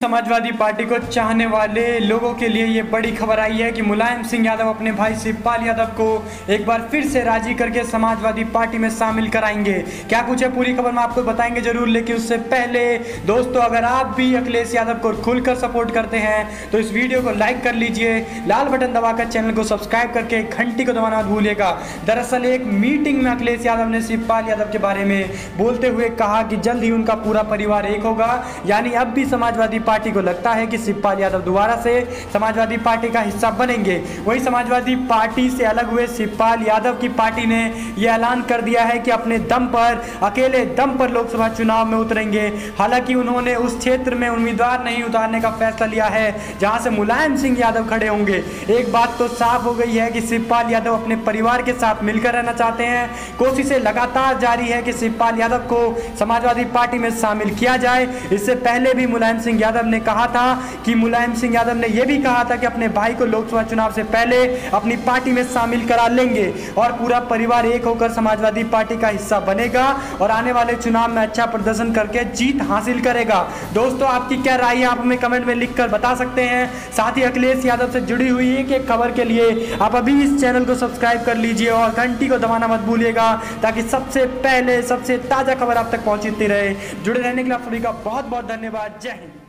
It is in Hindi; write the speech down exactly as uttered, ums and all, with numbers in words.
समाजवादी पार्टी को चाहने वाले लोगों के लिए ये बड़ी खबर आई है कि मुलायम सिंह यादव अपने भाई शिवपाल यादव को एक बार फिर से राजी करके समाजवादी पार्टी में शामिल कराएंगे। क्या कुछ है पूरी खबर में आपको बताएंगे जरूर, लेकिन उससे पहले दोस्तों अगर आप भी अखिलेश यादव को खुलकर सपोर्ट करते हैं तो इस वीडियो को लाइक कर लीजिए, लाल बटन दबाकर चैनल को सब्सक्राइब करके घंटी को दबाना मत भूलिएगा। दरअसल एक मीटिंग में अखिलेश यादव ने शिवपाल यादव के बारे में बोलते हुए कहा कि जल्द ही उनका पूरा परिवार एक होगा, यानी अब भी समाजवादी पार्टी को लगता है कि शिवपाल यादव दोबारा से समाजवादी पार्टी का हिस्सा बनेंगे। वहीं समाजवादी पार्टी से अलग हुए शिवपाल यादव की पार्टी ने यह ऐलान कर दिया है कि अपने दम पर, अकेले दम पर लोकसभा चुनाव में उतरेंगे। हालांकि उन्होंने उस क्षेत्र में उम्मीदवार नहीं उतारने का फैसला लिया है जहां से मुलायम सिंह यादव खड़े होंगे। एक बात तो साफ हो गई है कि शिवपाल यादव अपने परिवार के साथ मिलकर रहना चाहते हैं। कोशिशें लगातार जारी है कि शिवपाल यादव को समाजवादी पार्टी में शामिल किया जाए। इससे पहले भी मुलायम सिंह यादव ने कहा था कि मुलायम सिंह यादव ने यह भी कहा था कि अपने भाई को लोकसभा चुनाव से पहले अपनी पार्टी में शामिल करा लेंगे और पूरा परिवार एक होकर समाजवादी पार्टी का हिस्सा बनेगा और आने वाले चुनाव में अच्छा प्रदर्शन करके जीत हासिल करेगा। दोस्तों आपकी क्या राय है आप हमें कमेंट में लिखकर बता सकते हैं। साथ ही अखिलेश यादव से जुड़ी हुई एक एक खबर के लिए आप अभी इस चैनल को सब्सक्राइब कर लीजिए और घंटी को दबाना मत भूलिएगा ताकि सबसे पहले सबसे ताजा खबर आप तक पहुंचती रहे। जुड़े रहने के लिए आप सभी का बहुत बहुत धन्यवाद। जय हिंद।